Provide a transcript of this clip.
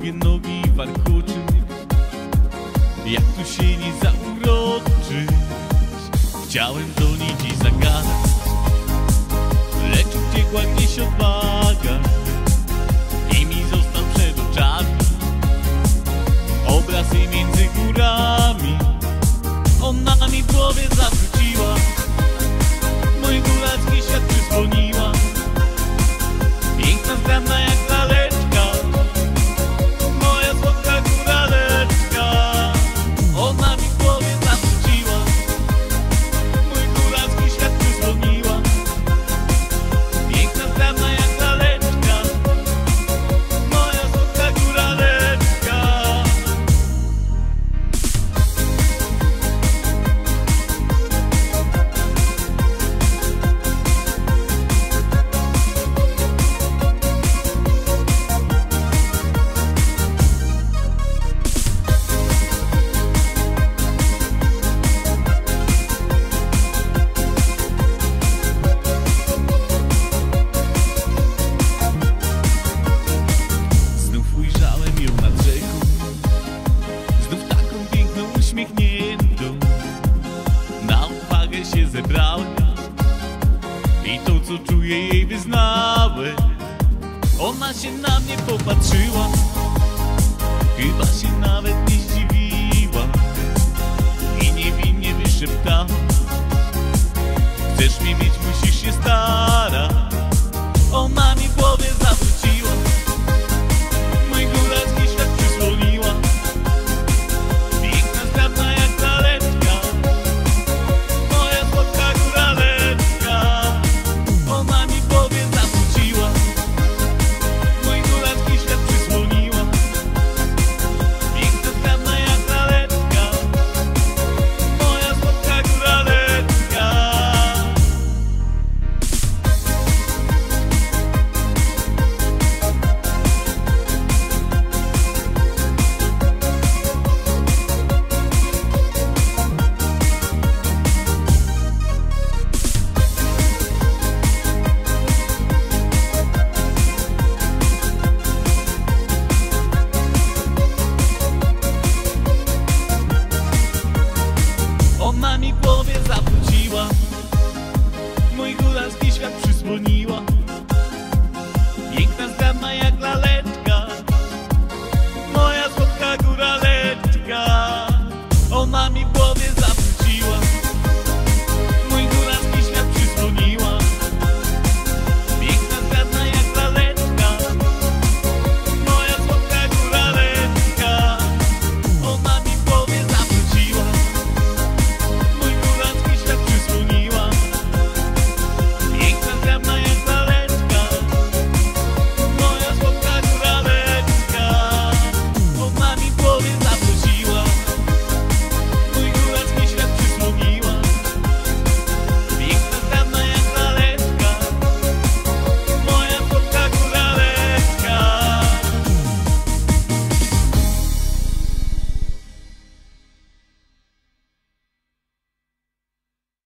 długie nogi i warkoczy. Jak tu się nie zauroczyć? Chciałem do niej dziś zagadać, lecz uciekła gdzieś odwaga i mi został przed oczami obraz jej między górami. Ona mi w głowie zawróciła, mój góralski świat przysłoniła. Piękna, zgrabna jak laleczka, moja słodka góraleczka. Ona mi w głowie zawróciła, mój góralski świat przysłoniła. Piękna, zgrabna jak laleczka, moja słodka góraleczka. Na odwagę się zebrałem i to, co czuję, jej wyznałem. Ona się na mnie popatrzyła, chyba się nawet nie zdziwiła i niewinnie wyszeptała: chcesz mnie mieć, musisz się starać. Ona